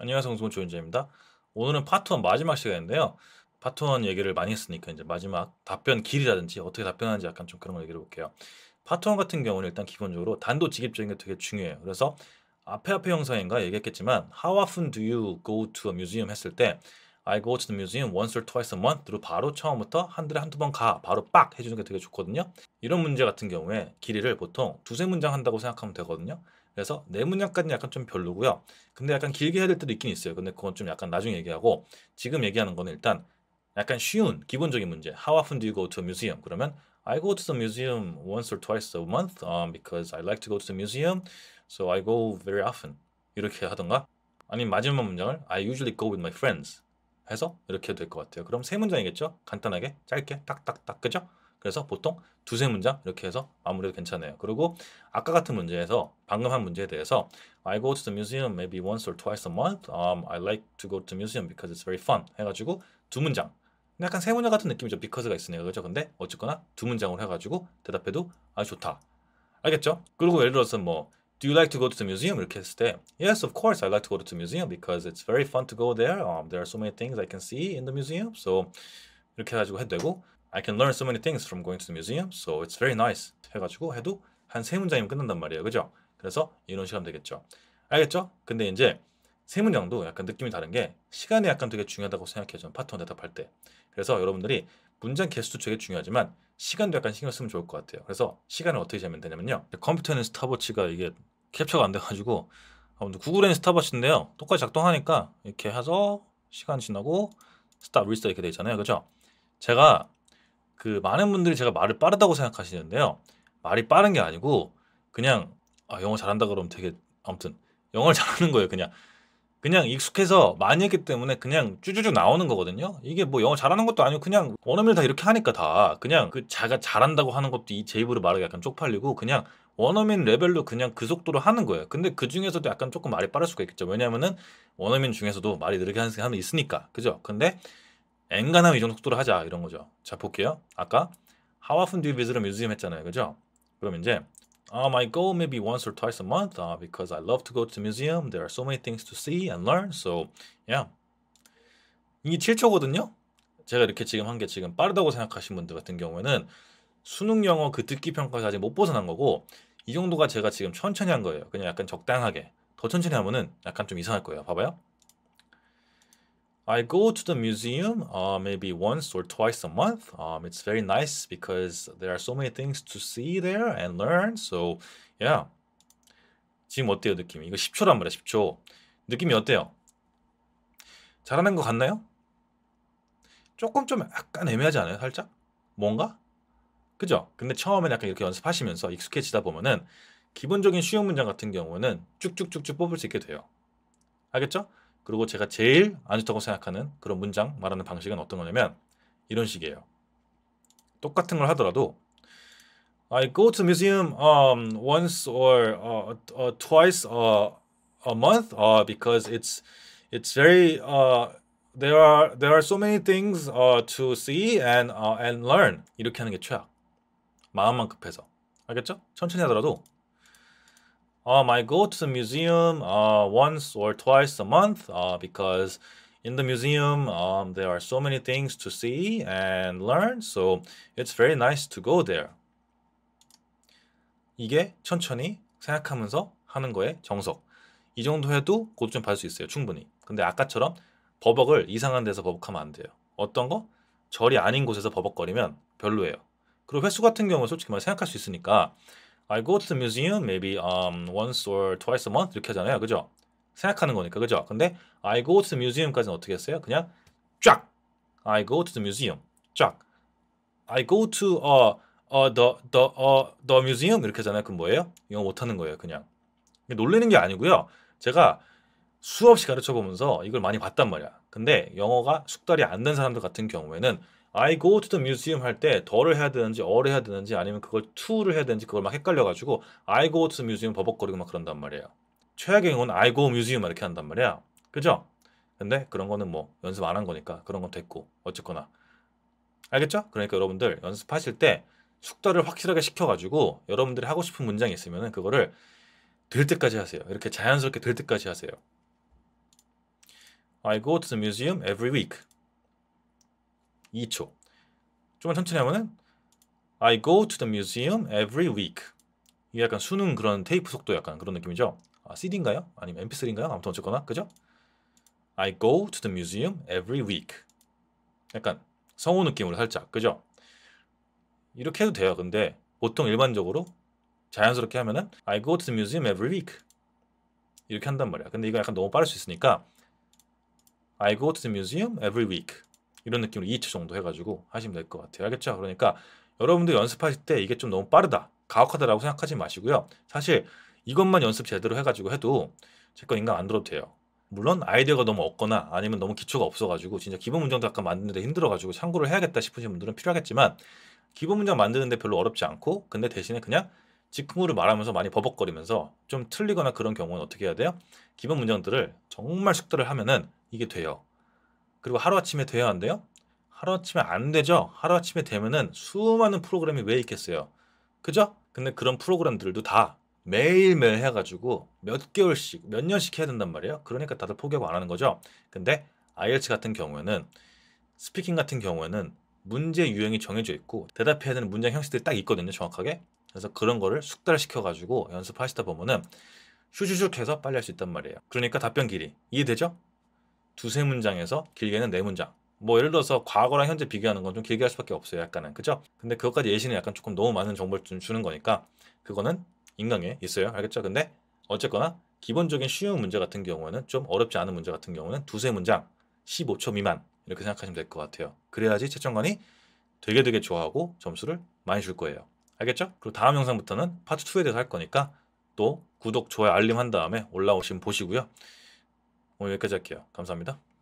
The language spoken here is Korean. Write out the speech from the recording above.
안녕하세요. 홍승훈 조인재입니다. 오늘은 파트 1 마지막 시간인데요. 파트 1 얘기를 많이 했으니까 이제 마지막 답변 길이라든지 어떻게 답변하는지 약간 좀 그런 걸 얘기를 해볼게요. 파트 1 같은 경우는 일단 기본적으로 단도직입적인 게 되게 중요해요. 그래서 앞에 영상인가 얘기했겠지만 How often do you go to a museum 했을 때 I go to the museum once or twice a month로 바로 처음부터 한 달에 한두 번 가. 바로 빡 해주는 게 되게 좋거든요. 이런 문제 같은 경우에 길이를 보통 두세 문장 한다고 생각하면 되거든요. 그래서 네 문장까지는 약간 좀 별로고요. 근데 약간 길게 해야 될 때도 있긴 있어요. 근데 그건 좀 약간 나중에 얘기하고 지금 얘기하는 거는 일단 약간 쉬운 기본적인 문제. How often do you go to a museum? 그러면 I go to the museum once or twice a month because I like to go to the museum. So I go very often. 이렇게 하던가 아니면 마지막 문장을 I usually go with my friends 해서 이렇게 해도 될 것 같아요. 그럼 세 문장이겠죠? 간단하게 짧게 딱딱딱 그죠? 그래서 보통 두세 문장 이렇게 해서 마무리해도 괜찮아요. 그리고 아까 같은 문제에서 방금 한 문제에 대해서 I go to the museum maybe once or twice a month. I like to go to the museum because it's very fun. 해가지고 두 문장. 약간 세 문장 같은 느낌이죠. because가 있으니까 그죠? 근데 어쨌거나 두 문장으로 해가지고 대답해도 아주 좋다. 알겠죠? 그리고 예를 들어서 뭐 Do you like to go to the museum? 이렇게 했을 때 Yes, of course I like to go to the museum because it's very fun to go there. There are so many things I can see in the museum. So 이렇게 해가지고 해도 되고 I can learn so many things from going to the museum. So it's very nice. 해가지고 해도 한 세 문장이면 끝난단 말이에요. 그죠? 그래서 이런 식으로 하면 되겠죠. 알겠죠? 근데 이제 세 문장도 약간 느낌이 다른 게 시간이 약간 되게 중요하다고 생각해요. 저는 파트 1 대답할 때. 그래서 여러분들이 문장 개수도 되게 중요하지만 시간도 약간 신경 쓰면 좋을 것 같아요. 그래서 시간을 어떻게 재면 되냐면요. 컴퓨터에는 스탑워치가 이게 캡처가 안 돼가지고 구글에는 스탑워치인데요. 똑같이 작동하니까 이렇게 해서 시간 지나고 스탑, 리스타 이렇게 돼 있잖아요. 그죠? 제가 그 많은 분들이 제가 말을 빠르다고 생각하시는데요. 말이 빠른 게 아니고 그냥 영어 잘한다 그러면 되게 아무튼 영어를 잘하는 거예요. 그냥 익숙해서 많이 했기 때문에 그냥 쭈쭈쭈 나오는 거거든요. 이게 뭐 영어 잘하는 것도 아니고 그냥 원어민을 다 이렇게 하니까 다 그냥 그 자가 잘한다고 하는 것도 제 입으로 말하기 약간 쪽팔리고 그냥 원어민 레벨로 그냥 그 속도로 하는 거예요. 근데 그 중에서도 약간 조금 말이 빠를 수가 있겠죠. 왜냐면은 원어민 중에서도 말이 느리게 하는 사람이 있으니까. 그죠? 근데 엔간하면 이 정도 속도로 하자 이런 거죠. 자 볼게요. 아까 How often do you visit a museum 했잖아요. 그죠? 그럼 이제 I go maybe once or twice a month because I love to go to the museum. There are so many things to see and learn. So yeah. 이게 7초거든요. 제가 이렇게 지금 한 게 지금 빠르다고 생각하신 분들 같은 경우에는 수능 영어 그 듣기 평가가 아직 못 벗어난 거고 이 정도가 제가 지금 천천히 한 거예요. 그냥 약간 적당하게. 더 천천히 하면은 약간 좀 이상할 거예요. 봐봐요. I go to the museum maybe once or twice a month. It's very nice because there are so many things to see there and learn. So, yeah. 지금 어때요, 느낌이? 이거 10초란 말이야, 10초. 느낌이 어때요? 잘하는 것 같나요? 조금 좀 약간 애매하지 않아요, 살짝? 뭔가? 그죠? 근데 처음에 약간 이렇게 연습하시면서 익숙해지다 보면은 기본적인 쉬운 문장 같은 경우는 쭉쭉쭉쭉 뽑을 수 있게 돼요. 알겠죠? 그리고 제가 제일 안 좋다고 생각하는 그런 문장 말하는 방식은 어떤 거냐면 이런 식이에요. 똑같은 걸 하더라도 I go to museum once or twice a month because it's very there are so many things to see and learn 이렇게 하는 게 최악. 마음만 급해서 알겠죠? 천천히 하더라도 I go to the museum once or twice a month because in the museum there are so many things to see and learn, so it's very nice to go there. 이게 천천히 생각하면서 하는 거에 정석. 이 정도 해도 고점 받을 수 있어요, 충분히. 근데 아까처럼 버벅을 이상한 데서 버벅하면 안 돼요. 어떤 거? 절이 아닌 곳에서 버벅거리면 별로예요. 그리고 횟수 같은 경우는 솔직히 말 생각할 수 있으니까 I go to the museum maybe once or twice a month 이렇게 하잖아요. 그죠? 생각하는 거니까. 그죠? 근데 I go to the museum까지는 어떻게 했어요? 그냥 쫙! I go to the museum. 쫙! I go to the museum 이렇게 하잖아요. 그럼 뭐예요? 영어 못하는 거예요. 그냥. 놀리는 게 아니고요. 제가 수없이 가르쳐 보면서 이걸 많이 봤단 말이야. 근데 영어가 숙달이 안 된 사람들 같은 경우에는 I go to the museum 할 때 더를 해야 되는지 어를 해야 되는지 아니면 그걸 to를 해야 되는지 그걸 막 헷갈려가지고 I go to the museum 버벅거리고 막 그런단 말이에요. 최악의 경우는 I go museum 이렇게 한단 말이야. 그죠? 근데 그런 거는 뭐 연습 안 한 거니까 그런 건 됐고 어쨌거나 알겠죠? 그러니까 여러분들 연습하실 때 숙달을 확실하게 시켜가지고 여러분들이 하고 싶은 문장이 있으면 그거를 될 때까지 하세요. 이렇게 자연스럽게 될 때까지 하세요. I go to the museum every week. 2초. 좀만 천천히 하면은 I go to the museum every week. 이게 약간 수능 그런 테이프 속도 약간 그런 느낌이죠. 아, CD인가요? 아니면 MP3인가요? 아무튼 어쨌거나 그죠? I go to the museum every week. 약간 성우 느낌으로 살짝 그죠? 이렇게 해도 돼요. 근데 보통 일반적으로 자연스럽게 하면은 I go to the museum every week 이렇게 한단 말이야. 근데 이거 약간 너무 빠를 수 있으니까 I go to the museum every week 이런 느낌으로 2초 정도 해가지고 하시면 될 것 같아요. 알겠죠? 그러니까 여러분들 연습하실 때 이게 좀 너무 빠르다, 가혹하다라고 생각하지 마시고요. 사실 이것만 연습 제대로 해가지고 해도 제 건 인강 안 들어도 돼요. 물론 아이디어가 너무 없거나 아니면 너무 기초가 없어가지고 진짜 기본 문장도 약간 만드는데 힘들어가지고 참고를 해야겠다 싶으신 분들은 필요하겠지만 기본 문장 만드는데 별로 어렵지 않고 근데 대신에 그냥 직후를 말하면서 많이 버벅거리면서 좀 틀리거나 그런 경우는 어떻게 해야 돼요? 기본 문장들을 정말 숙달을 하면은 이게 돼요. 그리고 하루아침에 돼야 한대요? 하루아침에 안 되죠? 하루아침에 되면은 수많은 프로그램이 왜 있겠어요? 그죠? 근데 그런 프로그램들도 다 매일매일 해가지고 몇 개월씩, 몇 년씩 해야 된단 말이에요. 그러니까 다들 포기하고 안 하는 거죠. 근데 IELTS 같은 경우에는 스피킹 같은 경우에는 문제 유형이 정해져 있고 대답해야 되는 문장 형식들이 딱 있거든요. 정확하게. 그래서 그런 거를 숙달시켜가지고 연습하시다 보면은 슈슈슉 해서 빨리 할 수 있단 말이에요. 그러니까 답변 길이 이해되죠? 두세 문장에서 길게는 네 문장. 뭐 예를 들어서 과거랑 현재 비교하는 건 좀 길게 할 수밖에 없어요. 약간은 그죠? 근데 그것까지 예시는 약간 조금 너무 많은 정보를 좀 주는 거니까 그거는 인강에 있어요. 알겠죠? 근데 어쨌거나 기본적인 쉬운 문제 같은 경우에는 좀 어렵지 않은 문제 같은 경우는 두세 문장 15초 미만 이렇게 생각하시면 될 것 같아요. 그래야지 채점관이 되게 좋아하고 점수를 많이 줄 거예요. 알겠죠? 그리고 다음 영상부터는 파트 2에 대해서 할 거니까 또 구독, 좋아요, 알림 한 다음에 올라오시면 보시고요. 오늘 여기까지 할게요. 감사합니다.